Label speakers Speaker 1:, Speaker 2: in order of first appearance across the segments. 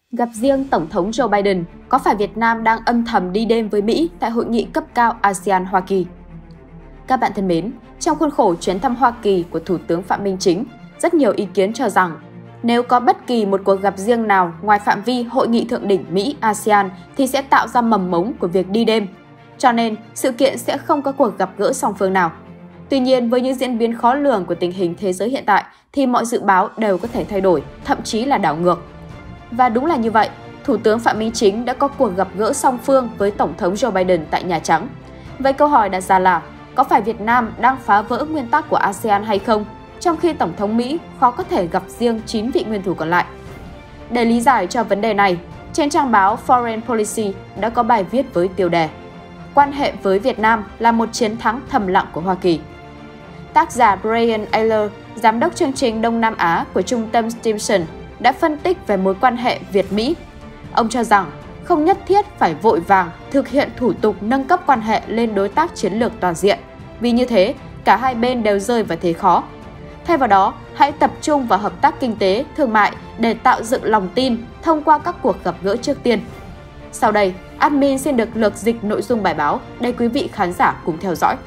Speaker 1: Gặp riêng Tổng thống Joe Biden, có phải Việt Nam đang âm thầm đi đêm với Mỹ tại hội nghị cấp cao ASEAN-Hoa Kỳ? Các bạn thân mến, trong khuôn khổ chuyến thăm Hoa Kỳ của Thủ tướng Phạm Minh Chính, rất nhiều ý kiến cho rằng nếu có bất kỳ một cuộc gặp riêng nào ngoài phạm vi Hội nghị Thượng đỉnh Mỹ-ASEAN thì sẽ tạo ra mầm mống của việc đi đêm. Cho nên, sự kiện sẽ không có cuộc gặp gỡ song phương nào. Tuy nhiên, với những diễn biến khó lường của tình hình thế giới hiện tại thì mọi dự báo đều có thể thay đổi, thậm chí là đảo ngược. Và đúng là như vậy, Thủ tướng Phạm Minh Chính đã có cuộc gặp gỡ song phương với Tổng thống Joe Biden tại Nhà Trắng. Vậy câu hỏi đặt ra là, có phải Việt Nam đang phá vỡ nguyên tắc của ASEAN hay không, trong khi Tổng thống Mỹ khó có thể gặp riêng 9 vị nguyên thủ còn lại? Để lý giải cho vấn đề này, trên trang báo Foreign Policy đã có bài viết với tiêu đề "Quan hệ với Việt Nam là một chiến thắng thầm lặng của Hoa Kỳ". Tác giả Brian Eyler, giám đốc chương trình Đông Nam Á của Trung tâm Stimson, đã phân tích về mối quan hệ Việt-Mỹ. Ông cho rằng không nhất thiết phải vội vàng thực hiện thủ tục nâng cấp quan hệ lên đối tác chiến lược toàn diện, vì như thế cả hai bên đều rơi vào thế khó. Thay vào đó, hãy tập trung vào hợp tác kinh tế, thương mại để tạo dựng lòng tin thông qua các cuộc gặp gỡ trước tiên. Sau đây, admin xin được lược dịch nội dung bài báo để quý vị khán giả cùng theo dõi.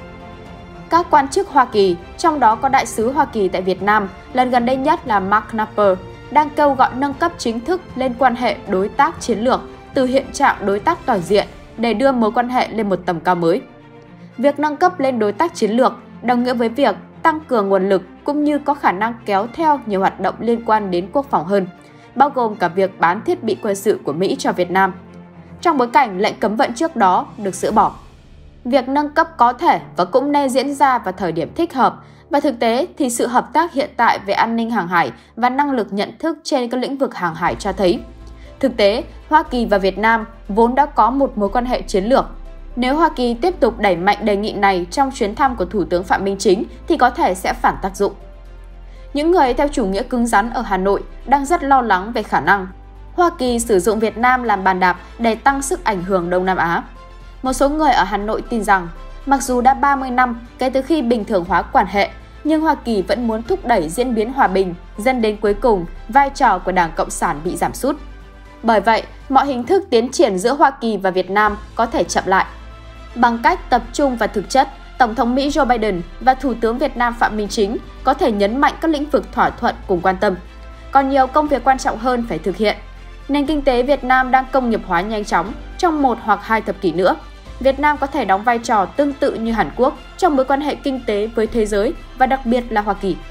Speaker 1: Các quan chức Hoa Kỳ, trong đó có Đại sứ Hoa Kỳ tại Việt Nam, lần gần đây nhất là Mark Knapper, đang kêu gọi nâng cấp chính thức lên quan hệ đối tác chiến lược từ hiện trạng đối tác toàn diện để đưa mối quan hệ lên một tầm cao mới. Việc nâng cấp lên đối tác chiến lược đồng nghĩa với việc tăng cường nguồn lực cũng như có khả năng kéo theo nhiều hoạt động liên quan đến quốc phòng hơn, bao gồm cả việc bán thiết bị quân sự của Mỹ cho Việt Nam. Trong bối cảnh lệnh cấm vận trước đó được dỡ bỏ, việc nâng cấp có thể và cũng nên diễn ra vào thời điểm thích hợp, và thực tế thì sự hợp tác hiện tại về an ninh hàng hải và năng lực nhận thức trên các lĩnh vực hàng hải cho thấy, thực tế, Hoa Kỳ và Việt Nam vốn đã có một mối quan hệ chiến lược. Nếu Hoa Kỳ tiếp tục đẩy mạnh đề nghị này trong chuyến thăm của Thủ tướng Phạm Minh Chính thì có thể sẽ phản tác dụng. Những người theo chủ nghĩa cứng rắn ở Hà Nội đang rất lo lắng về khả năng Hoa Kỳ sử dụng Việt Nam làm bàn đạp để tăng sức ảnh hưởng Đông Nam Á. Một số người ở Hà Nội tin rằng, mặc dù đã 30 năm kể từ khi bình thường hóa quan hệ, nhưng Hoa Kỳ vẫn muốn thúc đẩy diễn biến hòa bình, dẫn đến cuối cùng vai trò của Đảng Cộng sản bị giảm sút. Bởi vậy, mọi hình thức tiến triển giữa Hoa Kỳ và Việt Nam có thể chậm lại. Bằng cách tập trung vào thực chất, Tổng thống Mỹ Joe Biden và Thủ tướng Việt Nam Phạm Minh Chính có thể nhấn mạnh các lĩnh vực thỏa thuận cùng quan tâm. Còn nhiều công việc quan trọng hơn phải thực hiện. Nền kinh tế Việt Nam đang công nghiệp hóa nhanh chóng, trong 1 hoặc 2 thập kỷ nữa. Việt Nam có thể đóng vai trò tương tự như Hàn Quốc trong mối quan hệ kinh tế với thế giới và đặc biệt là Hoa Kỳ.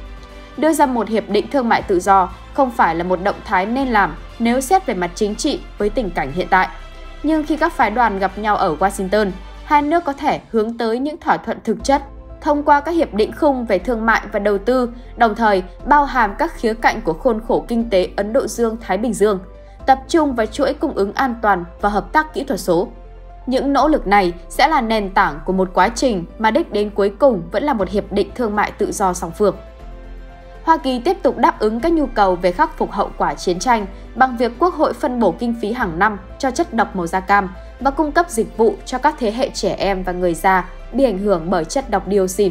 Speaker 1: Đưa ra một hiệp định thương mại tự do không phải là một động thái nên làm nếu xét về mặt chính trị với tình cảnh hiện tại. Nhưng khi các phái đoàn gặp nhau ở Washington, hai nước có thể hướng tới những thỏa thuận thực chất thông qua các hiệp định khung về thương mại và đầu tư, đồng thời bao hàm các khía cạnh của khuôn khổ kinh tế Ấn Độ Dương-Thái Bình Dương, tập trung vào chuỗi cung ứng an toàn và hợp tác kỹ thuật số. Những nỗ lực này sẽ là nền tảng của một quá trình mà đích đến cuối cùng vẫn là một hiệp định thương mại tự do song phương. Hoa Kỳ tiếp tục đáp ứng các nhu cầu về khắc phục hậu quả chiến tranh bằng việc Quốc hội phân bổ kinh phí hàng năm cho chất độc màu da cam và cung cấp dịch vụ cho các thế hệ trẻ em và người già bị ảnh hưởng bởi chất độc dioxin.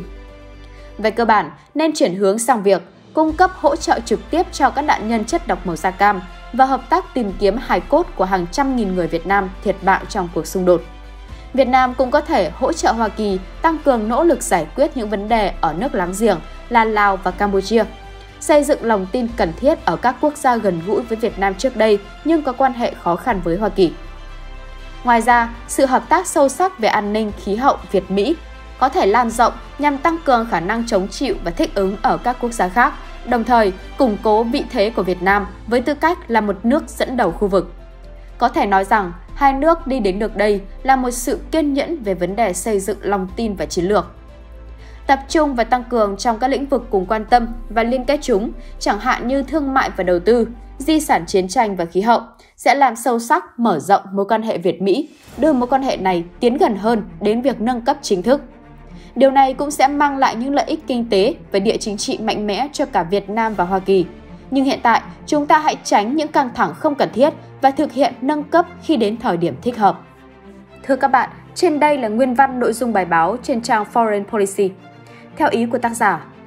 Speaker 1: Về cơ bản, nên chuyển hướng sang việc cung cấp hỗ trợ trực tiếp cho các nạn nhân chất độc màu da cam và hợp tác tìm kiếm hài cốt của hàng trăm nghìn người Việt Nam thiệt mạng trong cuộc xung đột. Việt Nam cũng có thể hỗ trợ Hoa Kỳ tăng cường nỗ lực giải quyết những vấn đề ở nước láng giềng là Lào và Campuchia, xây dựng lòng tin cần thiết ở các quốc gia gần gũi với Việt Nam trước đây nhưng có quan hệ khó khăn với Hoa Kỳ. Ngoài ra, sự hợp tác sâu sắc về an ninh khí hậu Việt-Mỹ có thể lan rộng nhằm tăng cường khả năng chống chịu và thích ứng ở các quốc gia khác, đồng thời củng cố vị thế của Việt Nam với tư cách là một nước dẫn đầu khu vực. Có thể nói rằng, hai nước đi đến được đây là một sự kiên nhẫn về vấn đề xây dựng lòng tin và chiến lược. Tập trung và tăng cường trong các lĩnh vực cùng quan tâm và liên kết chúng, chẳng hạn như thương mại và đầu tư, di sản chiến tranh và khí hậu, sẽ làm sâu sắc mở rộng mối quan hệ Việt-Mỹ, đưa mối quan hệ này tiến gần hơn đến việc nâng cấp chính thức. Điều này cũng sẽ mang lại những lợi ích kinh tế và địa chính trị mạnh mẽ cho cả Việt Nam và Hoa Kỳ. Nhưng hiện tại, chúng ta hãy tránh những căng thẳng không cần thiết và thực hiện nâng cấp khi đến thời điểm thích hợp. Thưa các bạn, trên đây là nguyên văn nội dung bài báo trên trang Foreign Policy. Theo ý của tác giả,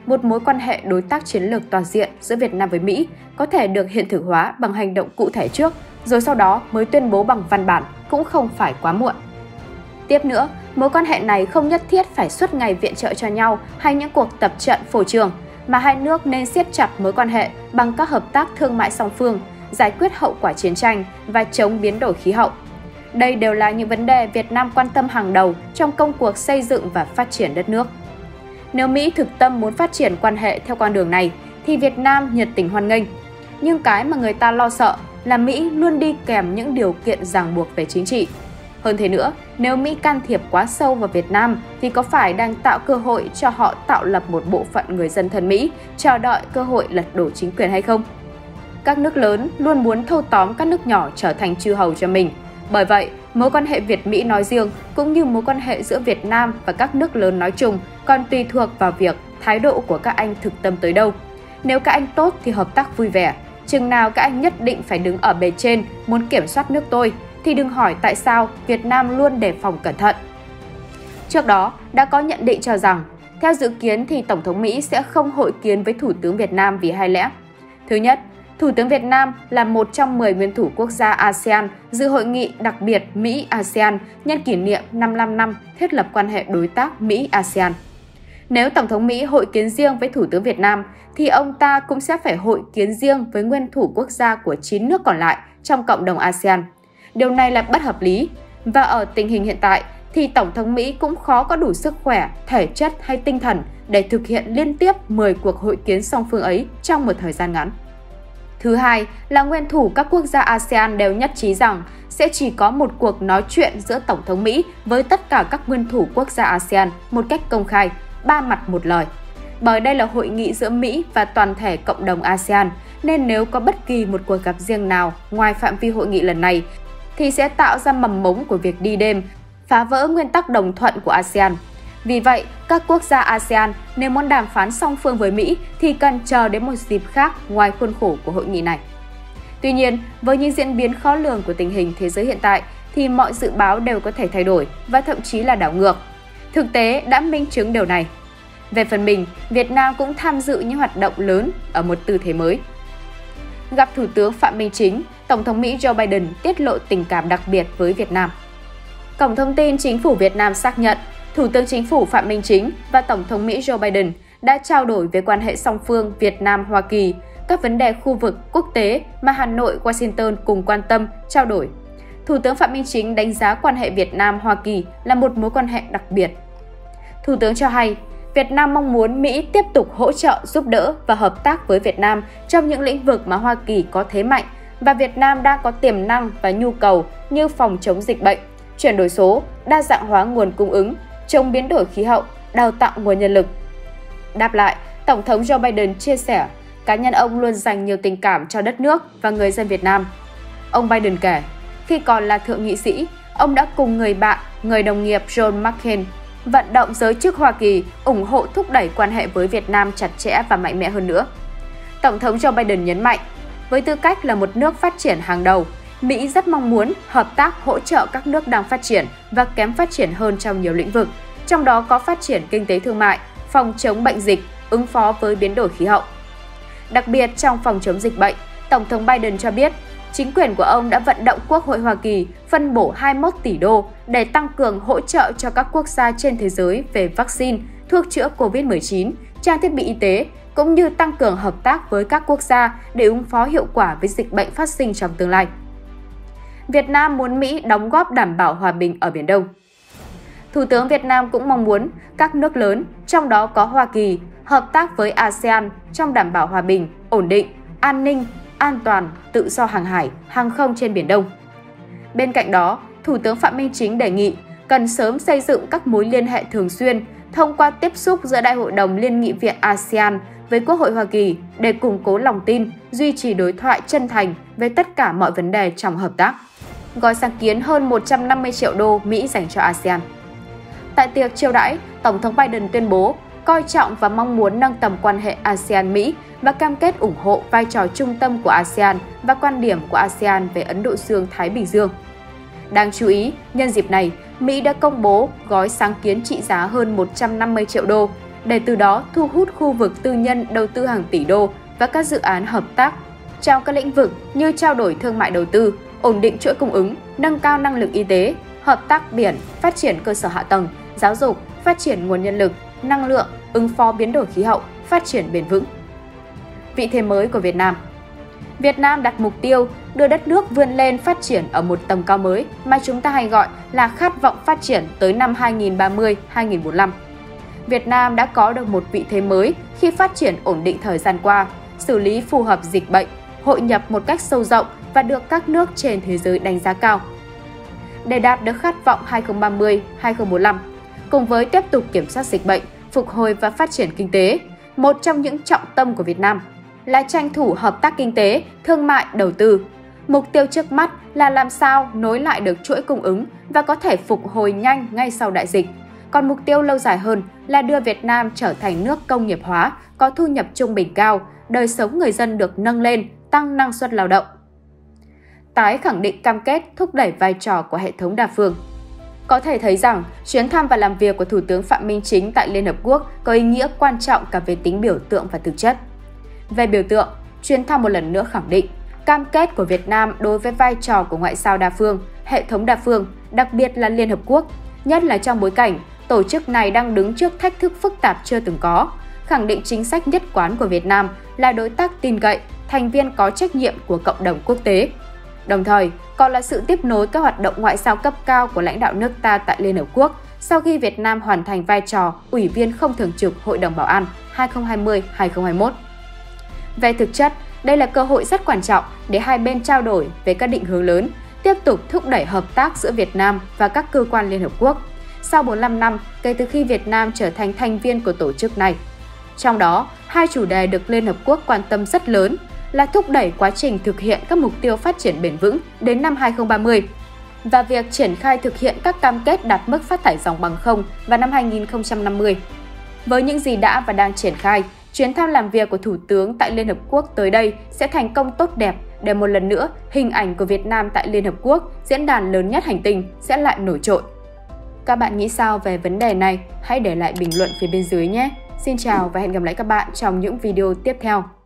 Speaker 1: một mối quan hệ đối tác chiến lược toàn diện giữa Việt Nam với Mỹ có thể được hiện thực hóa bằng hành động cụ thể trước, rồi sau đó mới tuyên bố bằng văn bản cũng không phải quá muộn. Tiếp nữa, mối quan hệ này không nhất thiết phải suốt ngày viện trợ cho nhau hay những cuộc tập trận phổ trường, mà hai nước nên siết chặt mối quan hệ bằng các hợp tác thương mại song phương, giải quyết hậu quả chiến tranh và chống biến đổi khí hậu. Đây đều là những vấn đề Việt Nam quan tâm hàng đầu trong công cuộc xây dựng và phát triển đất nước. Nếu Mỹ thực tâm muốn phát triển quan hệ theo con đường này, thì Việt Nam nhiệt tình hoan nghênh. Nhưng cái mà người ta lo sợ là Mỹ luôn đi kèm những điều kiện ràng buộc về chính trị. Hơn thế nữa, nếu Mỹ can thiệp quá sâu vào Việt Nam thì có phải đang tạo cơ hội cho họ tạo lập một bộ phận người dân thân Mỹ chờ đợi cơ hội lật đổ chính quyền hay không? Các nước lớn luôn muốn thâu tóm các nước nhỏ trở thành chư hầu cho mình. Bởi vậy, mối quan hệ Việt-Mỹ nói riêng cũng như mối quan hệ giữa Việt Nam và các nước lớn nói chung còn tùy thuộc vào việc thái độ của các anh thực tâm tới đâu. Nếu các anh tốt thì hợp tác vui vẻ, chừng nào các anh nhất định phải đứng ở bề trên muốn kiểm soát nước tôi, thì đừng hỏi tại sao Việt Nam luôn đề phòng cẩn thận. Trước đó, đã có nhận định cho rằng, theo dự kiến thì Tổng thống Mỹ sẽ không hội kiến với Thủ tướng Việt Nam vì hai lẽ. Thứ nhất, Thủ tướng Việt Nam là một trong 10 nguyên thủ quốc gia ASEAN dự hội nghị đặc biệt Mỹ-ASEAN nhân kỷ niệm 55 năm thiết lập quan hệ đối tác Mỹ-ASEAN. Nếu Tổng thống Mỹ hội kiến riêng với Thủ tướng Việt Nam, thì ông ta cũng sẽ phải hội kiến riêng với nguyên thủ quốc gia của 9 nước còn lại trong cộng đồng ASEAN. Điều này là bất hợp lý, và ở tình hình hiện tại thì Tổng thống Mỹ cũng khó có đủ sức khỏe, thể chất hay tinh thần để thực hiện liên tiếp 10 cuộc hội kiến song phương ấy trong một thời gian ngắn. Thứ hai là nguyên thủ các quốc gia ASEAN đều nhất trí rằng sẽ chỉ có một cuộc nói chuyện giữa Tổng thống Mỹ với tất cả các nguyên thủ quốc gia ASEAN một cách công khai, ba mặt một lời. Bởi đây là hội nghị giữa Mỹ và toàn thể cộng đồng ASEAN, nên nếu có bất kỳ một cuộc gặp riêng nào ngoài phạm vi hội nghị lần này, thì sẽ tạo ra mầm mống của việc đi đêm, phá vỡ nguyên tắc đồng thuận của ASEAN. Vì vậy, các quốc gia ASEAN nếu muốn đàm phán song phương với Mỹ thì cần chờ đến một dịp khác ngoài khuôn khổ của hội nghị này. Tuy nhiên, với những diễn biến khó lường của tình hình thế giới hiện tại thì mọi dự báo đều có thể thay đổi và thậm chí là đảo ngược. Thực tế đã minh chứng điều này. Về phần mình, Việt Nam cũng tham dự những hoạt động lớn ở một tư thế mới. Gặp Thủ tướng Phạm Minh Chính, Tổng thống Mỹ Joe Biden tiết lộ tình cảm đặc biệt với Việt Nam. Cổng thông tin Chính phủ Việt Nam xác nhận, Thủ tướng Chính phủ Phạm Minh Chính và Tổng thống Mỹ Joe Biden đã trao đổi về quan hệ song phương Việt Nam-Hoa Kỳ, các vấn đề khu vực, quốc tế mà Hà Nội, Washington cùng quan tâm, trao đổi. Thủ tướng Phạm Minh Chính đánh giá quan hệ Việt Nam-Hoa Kỳ là một mối quan hệ đặc biệt. Thủ tướng cho hay, Việt Nam mong muốn Mỹ tiếp tục hỗ trợ, giúp đỡ và hợp tác với Việt Nam trong những lĩnh vực mà Hoa Kỳ có thế mạnh và Việt Nam đang có tiềm năng và nhu cầu như phòng chống dịch bệnh, chuyển đổi số, đa dạng hóa nguồn cung ứng, chống biến đổi khí hậu, đào tạo nguồn nhân lực. Đáp lại, Tổng thống Joe Biden chia sẻ, cá nhân ông luôn dành nhiều tình cảm cho đất nước và người dân Việt Nam. Ông Biden kể, khi còn là thượng nghị sĩ, ông đã cùng người bạn, người đồng nghiệp John McCain vận động giới chức Hoa Kỳ ủng hộ thúc đẩy quan hệ với Việt Nam chặt chẽ và mạnh mẽ hơn nữa. Tổng thống Joe Biden nhấn mạnh, với tư cách là một nước phát triển hàng đầu, Mỹ rất mong muốn hợp tác hỗ trợ các nước đang phát triển và kém phát triển hơn trong nhiều lĩnh vực, trong đó có phát triển kinh tế thương mại, phòng chống bệnh dịch, ứng phó với biến đổi khí hậu. Đặc biệt trong phòng chống dịch bệnh, Tổng thống Biden cho biết, chính quyền của ông đã vận động Quốc hội Hoa Kỳ phân bổ 21 tỷ đô để tăng cường hỗ trợ cho các quốc gia trên thế giới về vaccine, thuốc chữa COVID-19, trang thiết bị y tế, cũng như tăng cường hợp tác với các quốc gia để ứng phó hiệu quả với dịch bệnh phát sinh trong tương lai. Việt Nam muốn Mỹ đóng góp đảm bảo hòa bình ở Biển Đông. Thủ tướng Việt Nam cũng mong muốn các nước lớn, trong đó có Hoa Kỳ, hợp tác với ASEAN trong đảm bảo hòa bình, ổn định, an ninh, an toàn, tự do hàng hải, hàng không trên Biển Đông. Bên cạnh đó, Thủ tướng Phạm Minh Chính đề nghị cần sớm xây dựng các mối liên hệ thường xuyên thông qua tiếp xúc giữa Đại hội đồng Liên nghị viện ASEAN với Quốc hội Hoa Kỳ để củng cố lòng tin, duy trì đối thoại chân thành về tất cả mọi vấn đề trong hợp tác. Gói sáng kiến hơn 150 triệu đô Mỹ dành cho ASEAN. Tại tiệc chiêu đãi, Tổng thống Biden tuyên bố coi trọng và mong muốn nâng tầm quan hệ ASEAN-Mỹ và cam kết ủng hộ vai trò trung tâm của ASEAN và quan điểm của ASEAN về Ấn Độ Dương-Thái Bình Dương. Đáng chú ý, nhân dịp này, Mỹ đã công bố gói sáng kiến trị giá hơn 150 triệu đô để từ đó thu hút khu vực tư nhân đầu tư hàng tỷ đô và các dự án hợp tác trong các lĩnh vực như trao đổi thương mại đầu tư, ổn định chuỗi cung ứng, nâng cao năng lực y tế, hợp tác biển, phát triển cơ sở hạ tầng, giáo dục, phát triển nguồn nhân lực, năng lượng, ứng phó biến đổi khí hậu, phát triển bền vững. Vị thế mới của Việt Nam. Việt Nam đặt mục tiêu đưa đất nước vươn lên phát triển ở một tầm cao mới mà chúng ta hay gọi là khát vọng phát triển tới năm 2030-2045. Việt Nam đã có được một vị thế mới khi phát triển ổn định thời gian qua, xử lý phù hợp dịch bệnh, hội nhập một cách sâu rộng và được các nước trên thế giới đánh giá cao. Để đạt được khát vọng 2030-2045, cùng với tiếp tục kiểm soát dịch bệnh, phục hồi và phát triển kinh tế, một trong những trọng tâm của Việt Nam là tranh thủ hợp tác kinh tế, thương mại, đầu tư. Mục tiêu trước mắt là làm sao nối lại được chuỗi cung ứng và có thể phục hồi nhanh ngay sau đại dịch. Còn mục tiêu lâu dài hơn là đưa Việt Nam trở thành nước công nghiệp hóa, có thu nhập trung bình cao, đời sống người dân được nâng lên, tăng năng suất lao động. Tái khẳng định cam kết thúc đẩy vai trò của hệ thống đa phương. Có thể thấy rằng, chuyến thăm và làm việc của Thủ tướng Phạm Minh Chính tại Liên Hợp Quốc có ý nghĩa quan trọng cả về tính biểu tượng và thực chất. Về biểu tượng, chuyến thăm một lần nữa khẳng định cam kết của Việt Nam đối với vai trò của ngoại giao đa phương, hệ thống đa phương, đặc biệt là Liên Hợp Quốc, nhất là trong bối cảnh tổ chức này đang đứng trước thách thức phức tạp chưa từng có, khẳng định chính sách nhất quán của Việt Nam là đối tác tin cậy, thành viên có trách nhiệm của cộng đồng quốc tế. Đồng thời, còn là sự tiếp nối các hoạt động ngoại giao cấp cao của lãnh đạo nước ta tại Liên Hợp Quốc sau khi Việt Nam hoàn thành vai trò Ủy viên không thường trực Hội đồng Bảo an 2020-2021. Về thực chất, đây là cơ hội rất quan trọng để hai bên trao đổi về các định hướng lớn, tiếp tục thúc đẩy hợp tác giữa Việt Nam và các cơ quan Liên Hợp Quốc sau 45 năm kể từ khi Việt Nam trở thành thành viên của tổ chức này. Trong đó, hai chủ đề được Liên Hợp Quốc quan tâm rất lớn là thúc đẩy quá trình thực hiện các mục tiêu phát triển bền vững đến năm 2030 và việc triển khai thực hiện các cam kết đạt mức phát thải ròng bằng không vào năm 2050. Với những gì đã và đang triển khai, chuyến thăm làm việc của Thủ tướng tại Liên Hợp Quốc tới đây sẽ thành công tốt đẹp để một lần nữa hình ảnh của Việt Nam tại Liên Hợp Quốc, diễn đàn lớn nhất hành tinh, sẽ lại nổi trội. Các bạn nghĩ sao về vấn đề này? Hãy để lại bình luận phía bên dưới nhé! Xin chào và hẹn gặp lại các bạn trong những video tiếp theo.